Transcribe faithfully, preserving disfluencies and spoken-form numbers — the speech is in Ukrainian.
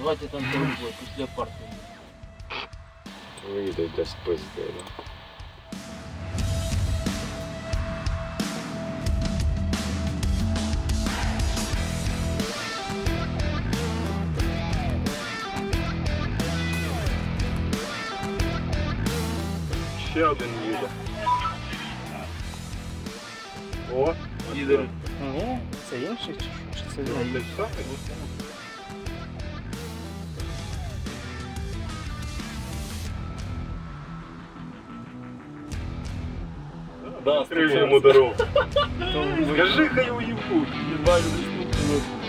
Давайте там другой, пусть леопард. Вийде десь пизди, да? Ще один їде. О, їде. Ні, це інший чи, чи це Це він? самий? Да, Відкрив йому дорогу. Скажи, хай уїбуть.